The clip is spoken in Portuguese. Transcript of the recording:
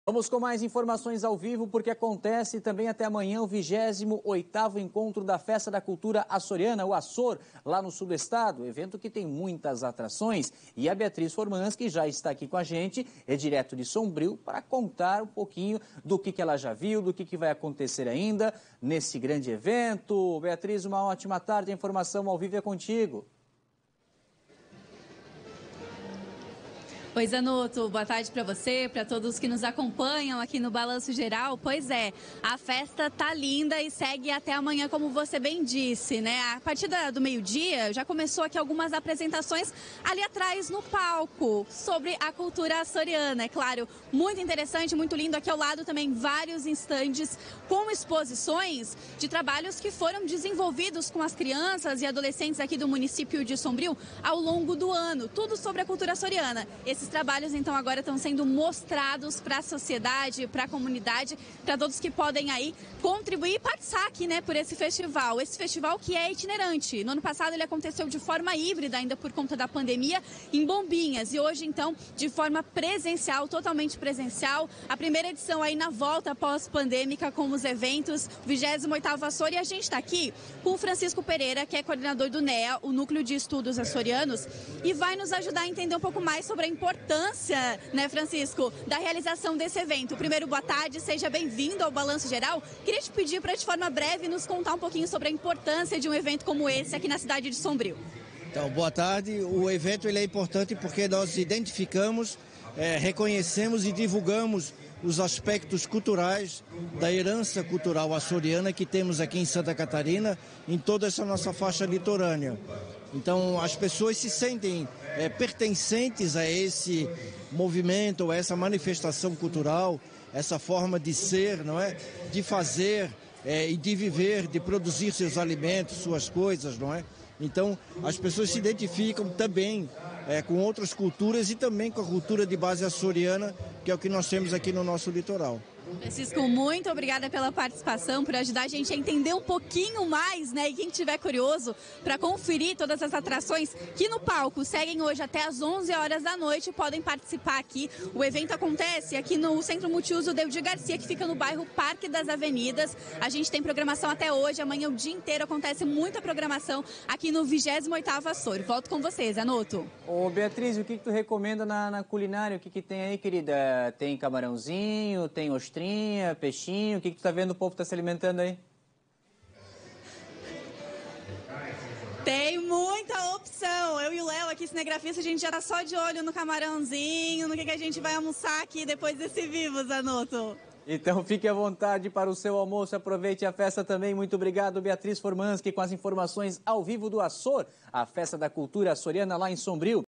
Vamos com mais informações ao vivo, porque acontece também até amanhã o 28º Encontro da Festa da Cultura Açoriana, o Açor, lá no sul do estado. Evento que tem muitas atrações. E a Beatriz Formanski já está aqui com a gente, é direto de Sombrio, para contar um pouquinho do que ela já viu, do que vai acontecer ainda nesse grande evento. Beatriz, uma ótima tarde, a informação ao vivo é contigo. Oi, Zanotto, boa tarde para você, para todos que nos acompanham aqui no Balanço Geral. Pois é, a festa tá linda e segue até amanhã, como você bem disse, né? A partir do meio-dia já começou aqui algumas apresentações ali atrás no palco sobre a cultura açoriana. É claro, muito interessante, muito lindo. Aqui ao lado também vários estandes com exposições de trabalhos que foram desenvolvidos com as crianças e adolescentes aqui do município de Sombrio ao longo do ano. Tudo sobre a cultura açoriana. Esses trabalhos, então, agora estão sendo mostrados para a sociedade, para a comunidade, para todos que podem aí contribuir e participar aqui, né, por esse festival. Esse festival que é itinerante. No ano passado ele aconteceu de forma híbrida, ainda por conta da pandemia, em Bombinhas. E hoje, então, de forma presencial, totalmente presencial. A primeira edição aí na volta pós-pandêmica com os eventos, 28º Açor. E a gente está aqui com o Francisco Pereira, que é coordenador do NEA, o Núcleo de Estudos Açorianos, e vai nos ajudar a entender um pouco mais sobre a importância, né, Francisco, da realização desse evento. Primeiro, boa tarde, seja bem-vindo ao Balanço Geral. Queria te pedir para, de forma breve, nos contar um pouquinho sobre a importância de um evento como esse aqui na cidade de Sombrio. Então, boa tarde. O evento ele é importante porque nós identificamos, reconhecemos e divulgamos os aspectos culturais da herança cultural açoriana que temos aqui em Santa Catarina, em toda essa nossa faixa litorânea. Então, as pessoas se sentem pertencentes a esse movimento, a essa manifestação cultural, essa forma de ser, não é? De fazer e de viver, de produzir seus alimentos, suas coisas, não é? Então, as pessoas se identificam também com outras culturas e também com a cultura de base açoriana, que é o que nós temos aqui no nosso litoral. Francisco, muito obrigada pela participação, por ajudar a gente a entender um pouquinho mais, né? E quem estiver curioso para conferir todas as atrações que no palco seguem hoje até às 11 horas da noite, podem participar aqui. O evento acontece aqui no Centro Multiuso Deudi Garcia, que fica no bairro Parque das Avenidas. A gente tem programação até hoje, amanhã o dia inteiro acontece muita programação aqui no 28º Açor. Volto com vocês, Zanotto. Ô Beatriz, o que tu recomenda na culinária? O que tem aí, querida? Tem camarãozinho, tem ostrinha, peixinho? O que tu tá vendo o povo tá se alimentando aí? Tem muita opção. Eu e o Léo aqui, cinegrafista, a gente já tá só de olho no camarãozinho, no que a gente vai almoçar aqui depois desse vivo, Zanotto. Então fique à vontade para o seu almoço, aproveite a festa também. Muito obrigado, Beatriz Formanski, com as informações ao vivo do Açor, a festa da cultura açoriana lá em Sombrio.